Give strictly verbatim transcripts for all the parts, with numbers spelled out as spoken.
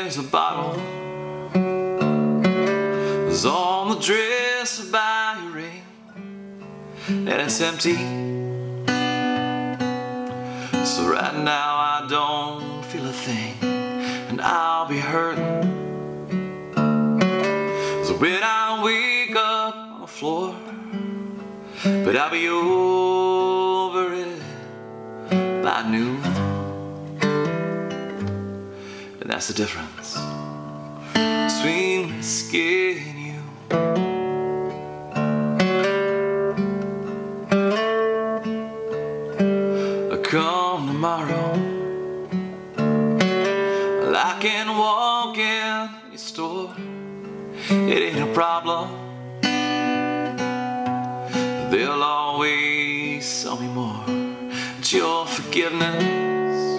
there's a bottle that's on the dresser by your ring, and it's empty. So right now I don't feel a thing, and I'll be hurting. So when I wake up on the floor, but I'll be over it by noon. And that's the difference between whiskey and you. Come tomorrow, well, I can walk in your store. It ain't a problem. They'll always sell me more. But your forgiveness,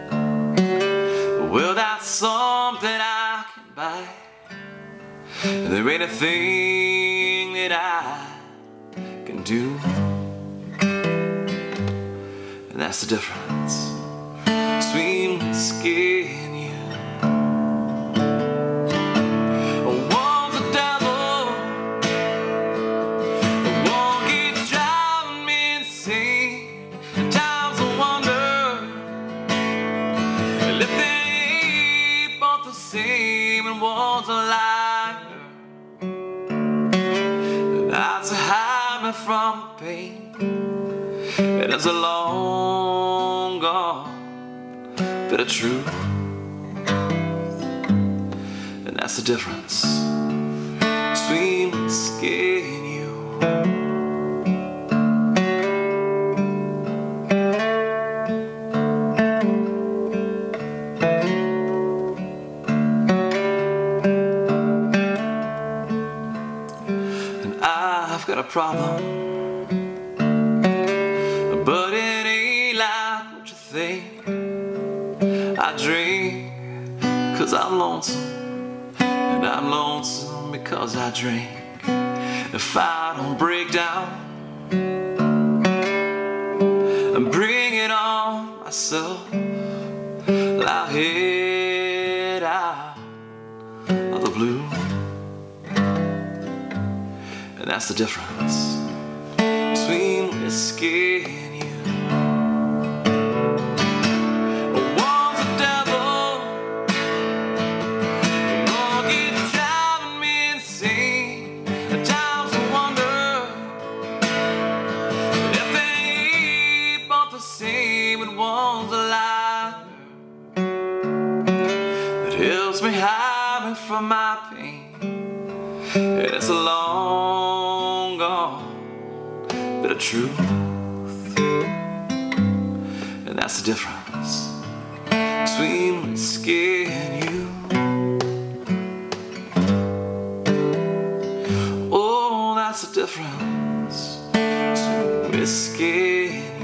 well, that's something I can buy. There ain't a thing that I can do. And that's the difference between whiskey and you. One's the devil, one keeps driving me insane. At times I wonder if they ain't both the same, and one's a liar. That's a hide me from the pain. It is a long gone bit of truth, and that's the difference between whiskey and you. And I've got a problem, but it ain't like what you think. I drink cause I'm lonesome, and I'm lonesome because I drink. If I don't break down and bring it on myself, I'll head out of the blue. And that's the difference between whiskey and you. One's the devil, one keeps driving me insane. At times I wonder if they ain't both the same, and one's a liar that helps me hide me from my pain. And it's a long gone bit of truth, and that's the difference between whiskey and you. Oh, that's the difference between whiskey and you.